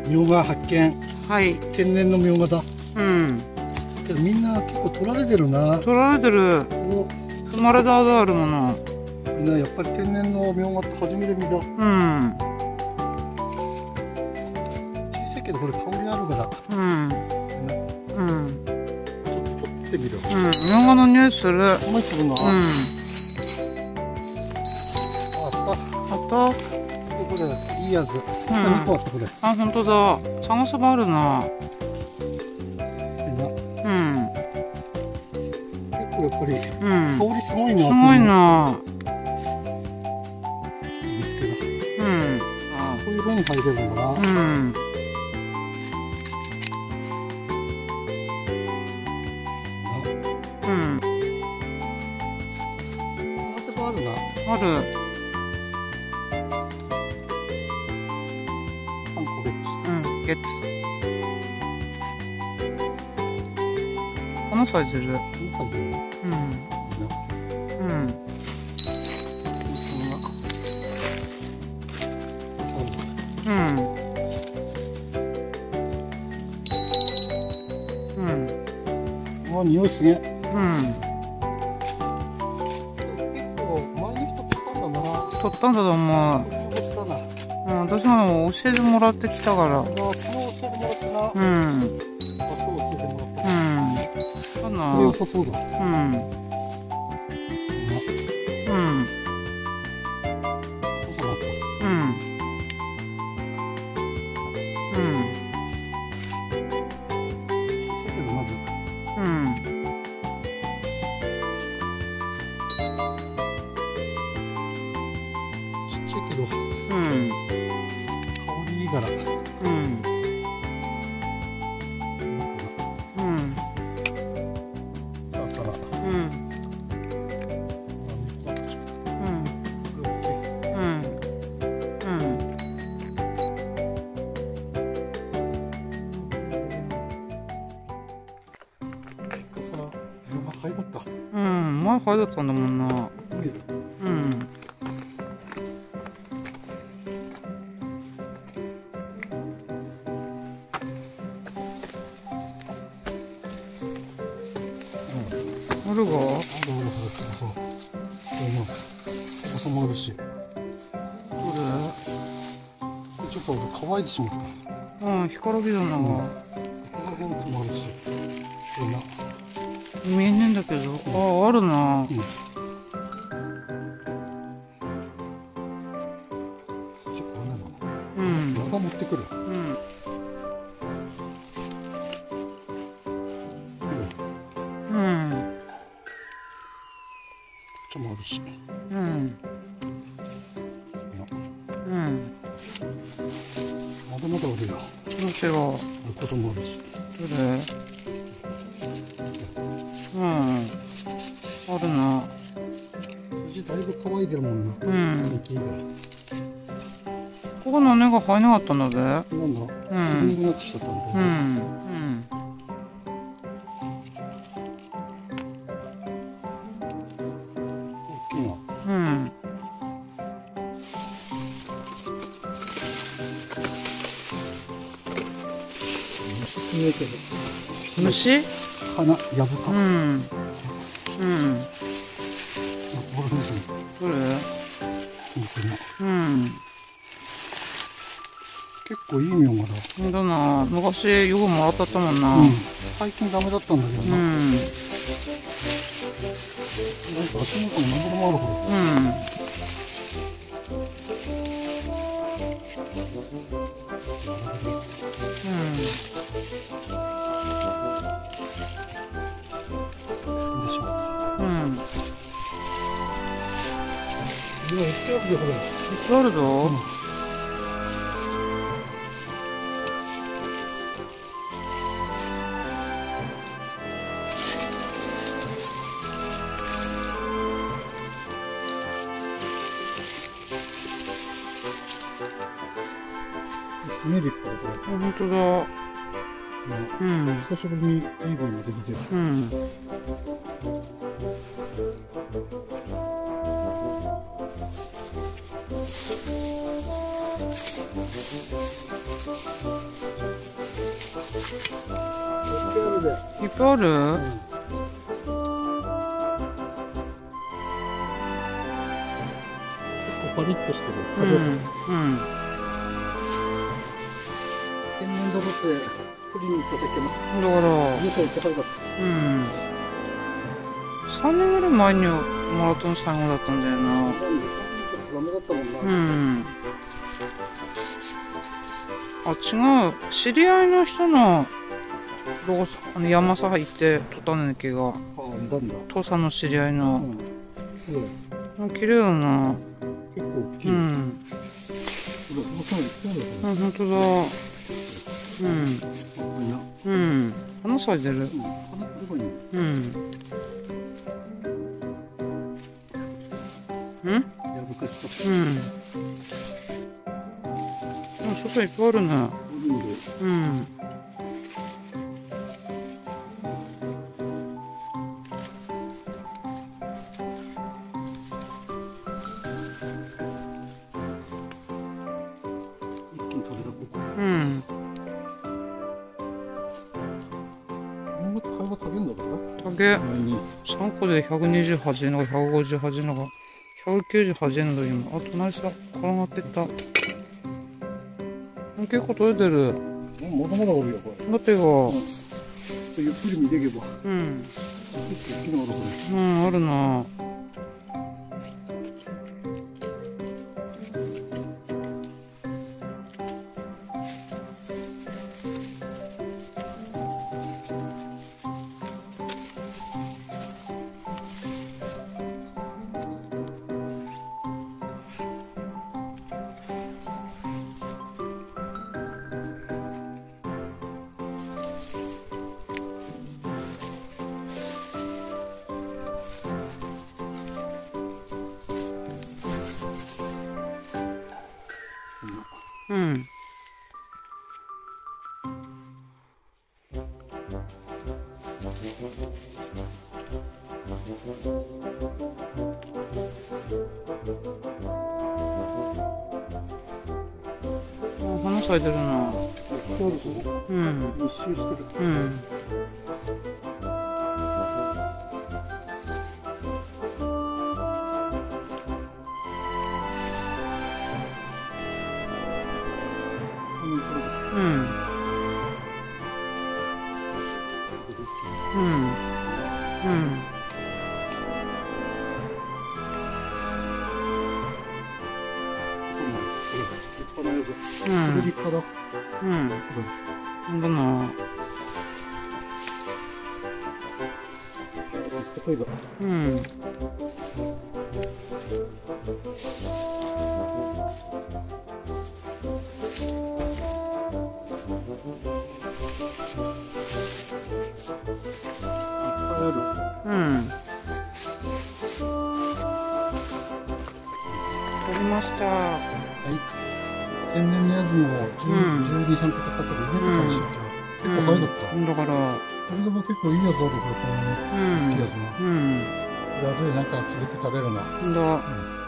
みょうが発見。 はい。 天然のみょうがだ。 うん。 けどみんな結構取られてるな。 取られてる。 お、 生まれたことあるもの。 みんなやっぱり天然のみょうがって初めて見た。 うん。 小さいけどこれ香りあるから。 うん。うん。 ちょっと取ってみる。 うん。みょうがの匂いする。 うまいするな。 うん。 あった。 あった。 これいいやつ。2個あったこれ。 あ、本当だ。探せばあるな。 みんな。 うん。 結構やっぱりうん。 香りすごいな。 すごいな。 見つけだ。 うん。 あ、こういう風に入れるんだな。 うん。うん。 探せばあるな。 ある。 3個ゲットした。 うん。ゲッツ。このサイズいる。 この感じ。 うん。うん。うん。うん。 あ、匂いすげえ。 うん。 結構前の人取ったんだな。 取ったんだと思う。 取ったな。 うん、私も教えてもらってきたから。 昨日教えてもらってな。 うん。 場所を教えてもらった。 うん。そうな。 これ良さそうだ。 うん。うん。 収まった。 うん。うん。 だけどまず。 うん。 ちっちゃいけど。 うん。 香りいいから。 うん。うん。 だから。 うん。うん、前入ったんだもんな。うん。あるが？ そう。収まるし。 どちょっと乾いてしまった。 れ？うん、干からびだな。 この辺もあるし。 見えねえんだけど。あ、あるな。うん。 また持ってくる。 うん。うん。 ちょっともあるし。 うん。うん。 まだまだあるよ。 どうしよう。 こういうこともあるし。 どれ？うん。あるな。 筋だいぶ乾いてるもんな。 うん。 天気いいから。 ここの根が生えなかったんだべ。 なんだ。 うん。 すぐにくなってきちゃったんだよ。 うん。うん。 大きいな。 うん。 虫見えてる。 虫？ 花、やぶか。 うん。うん。 これですね。 どれ？ うん。 うん。 結構いいみょうがだ。 ほんとな。昔よくもらったったもんな。 うん。最近ダメだったんだけどな。 うん。 なんか足元に何ぼでもあるほど。 うん。 でしょう。 うん。 今言ってあるよ、これ。 いっぱいあるぞ。 すげえ立派だ、これ。 ほんとだ。うん。 久しぶりにいい分ができてる。 うん。 で。 いっぱいある。 パリッとしてる。 うん。うん。 天然だって取りに行った時も。 だから家帰って早かっうん3年ぐらい前にマラソン最後だったんだよな。 た。なんで、ちょっとダメだったもんな。 うんあ違う知り合いの人の山さ行って撮ったんだけどああ、なんだ。 父さんの知り合いうのん。うん。 綺麗だな。 結構大きい。 ううん。 んそうだ。 あ本当だ。うんいや。 うん花咲いてる。 うん。花どこに。 うんうんやぶかしと。 うんそうそういっぱいあるね。 おるんで。 うん一気に取れたここ。 うんこんな会話食べんだから。 竹前に。 3個で128円のか158円のか198円の今。あ隣さ転がってった結構取れてる。 まだまだおるよ、これ。 だってがゆっくり見ていけば。 うん結構大きなのあるこうんあるな。うん花咲いてるな。 そうですね。 うん密集してる。 うんうんうんうんうん立派だ。 うんほんとな。 例えば。 うんうん取りました。 はい。天然のやつも12、3個かかったけど、入れてたりして結構早かった。 だからこれでも結構いいやつある、これ、この大きいやつな。 うん裏でなんかつけて食べるな。 だ